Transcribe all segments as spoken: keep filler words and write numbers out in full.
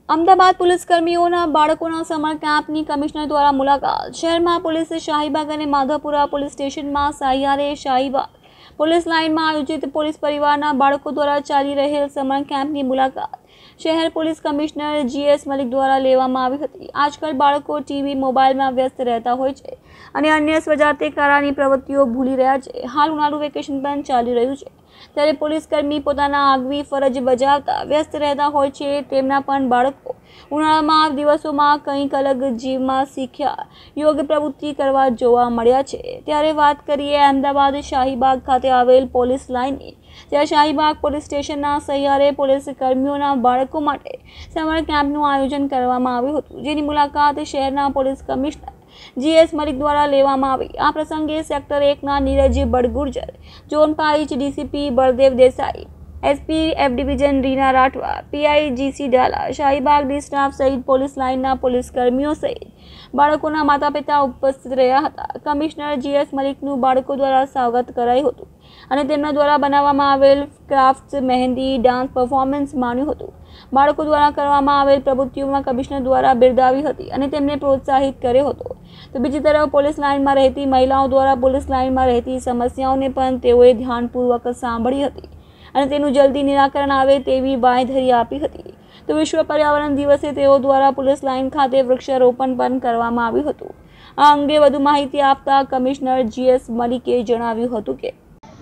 Ahmedabad police કર્મીઓના બાળકોના summer કેમ્પની commissioner દ્વારા મુલાકાત। શહેરમાં પોલીસે શાહીબાગ અને માધવપુરા પોલીસ સ્ટેશનમાં સહિયારે શાહીબાગ પોલીસ લાઇનમાં આયોજિત પોલીસ પરિવારના બાળકો દ્વારા ચાલી રહેલ સમર કેમ્પની મુલાકાત શહેર પોલીસ કમિશનર જીએસ મલિક દ્વારા લેવામાં આવી હતી। આજકાલ બાળકો ટીવી મોબાઈલમાં વ્યસ્ત રહેતા હોય છે અને અન્ય સ્વજાતે કરાની પ્રવૃત્તિઓ ભૂલી રહ્યા છે। હાલ ઉનાળુ વેકેશન પણ ચાલી રહ્યું છે, ત્યારે પોલીસકર્મી પોતાના આગવી ફરજ બજાવતા વ્યસ્ત રહેતા હોય છે। તેમના પણ બાળકો ઉનાળામાં દિવસોમાં કંઈક અલગ જીવમાં શીખ્યા યોગ્ય પ્રવૃત્તિ કરવા જોવા મળ્યા છે। ત્યારે વાત કરીએ અમદાવાદ શાહીબાગ ખાતે આવેલ પોલીસ લાઇનની, ત્યાં શાહીબાગ પોલીસ સ્ટેશનના સહિયારે પોલીસ કર્મીઓના બાળકો માટે સમર કેમ્પનું આયોજન કરવામાં આવ્યું હતું, જેની મુલાકાત શહેરના પોલીસ કમિશનર જીએસ મલિક દ્વારા લેવામાં આવી। આ પ્રસંગે સેક્ટર એકના નીરજ બડગુર્જર, ઝોન પાંચ DCP Baldev Desai, SP F division Reena Rathwa, PI GC Dala, Shahibaug D staff સહિત પોલીસ લાઇનના પોલીસ કર્મીઓ સહિત બાળકોના માતા પિતા ઉપસ્થિત રહ્યા હતા। કમિશનર જીએસ મલિકનું બાળકો દ્વારા સ્વાગત કરાયું હતું અને તેમના દ્વારા બનાવવામાં આવેલ ક્રાફ્ટ, મહેંદી, ડાન્સ પરફોર્મન્સ માણ્યું હતું। બાળકો દ્વારા કરવામાં આવેલ પ્રવૃત્તિઓમાં કમિશનર દ્વારા બિરદાવી હતી અને તેમને પ્રોત્સાહિત કર્યો હતો। તો બીજી તરફ પોલીસ લાઇનમાં રહેતી મહિલાઓ દ્વારા પોલીસ લાઇનમાં રહેતી સમસ્યાઓને પણ તેઓએ ધ્યાનપૂર્વક સાંભળી હતી અને તેનું જલ્દી નિરાકરણ આવે તેવી બાંયધરી આપી હતી। તો વિશ્વ પર્યાવરણ દિવસે તેઓ દ્વારા પોલીસ લાઇન ખાતે વૃક્ષારોપણ પણ કરવામાં આવ્યું હતું। આ અંગે વધુ માહિતી આપતા કમિશનર જીએસ મલિકે જણાવ્યું હતું કે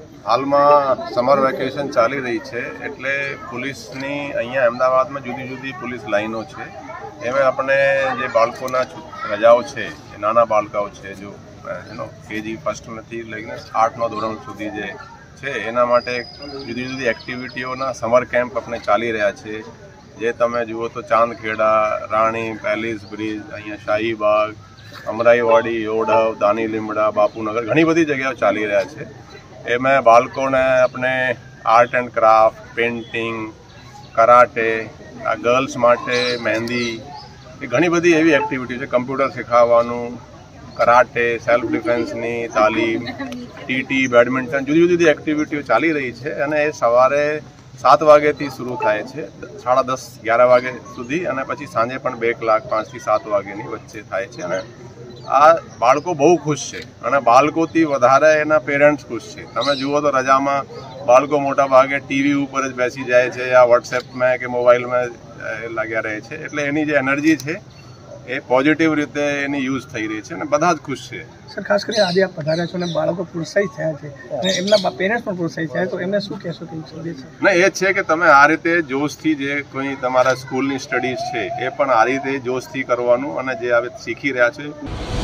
હાલમાં સમર વેકેશન ચાલી રહી છે, એટલે પોલીસની અહીંયા અમદાવાદમાં જુદી જુદી પોલીસ લાઈનો છે। એમાં આપણે જે બાળકોના રજાઓ છે, એ નાના બાળકાઓ છે, જો એનો કેજી ફર્સ્ટથી લઈને આઠમા ધોરણ સુધી જે છે એના માટે જુદી જુદી એક્ટિવિટીઓના સમર કેમ્પ આપણે ચાલી રહ્યા છે। જે તમે જુઓ તો ચાંદખેડા, રાણી, પેલેસ બ્રિજ, અહીંયા શાહીબાગ, અમરાઈવાડી, યોડવ, દાની લીમડા, બાપુનગર, ઘણી બધી જગ્યાઓ ચાલી રહ્યા છે। એમાં બાળકોને આપણે art and craft, painting, karate, આ ગર્લ્સ માટે મહેંદી, એ ઘણી બધી એવી એક્ટિવિટી છે। કમ્પ્યુટર શીખવવાનું, કરાટે, સેલ્ફ ડિફેન્સની તાલીમ, ટીટી, બેડમિન્ટન, જુદી જુદી એક્ટિવિટીઓ ચાલી રહી છે અને એ સવારે સાત વાગ્યાથી શરૂ થાય છે, સાડા દસ અગિયાર વાગ્યા સુધી, અને પછી સાંજે પણ બે કલાક પાંચથી સાત વાગ્યાની વચ્ચે થાય છે। અને આ બાળકો બહુ ખુશ છે અને બાળકોથી વધારે એના પેરેન્ટ્સ ખુશ છે। તમે જુઓ તો રજામાં બાળકો મોટા ભાગે ટીવી ઉપર જ બેસી જાય છે યા વોટ્સએપમાં કે મોબાઈલમાં લાગ્યા રહે છે, એટલે એની જે એનર્જી છે એ પોઝિટિવ રીતે એની યુઝ થઈ રહી છે અને બધા જ ખુશ છે। સર, ખાસ કરીને આજે આપ પધાર્યા છો અને બાળકો પ્રોત્સાહિત થયા છે અને એમના પેરેન્ટ્સ પણ પ્રોત્સાહિત થયા, તો એમને શું કહેશો કે સંદેશ? ના, એ છે કે તમે આ રીતે જોશથી જે કોઈ તમારા સ્કૂલની સ્ટડીઝ છે એ પણ આ રીતે જોશથી કરવાનું અને જે હવે શીખી રહ્યા છે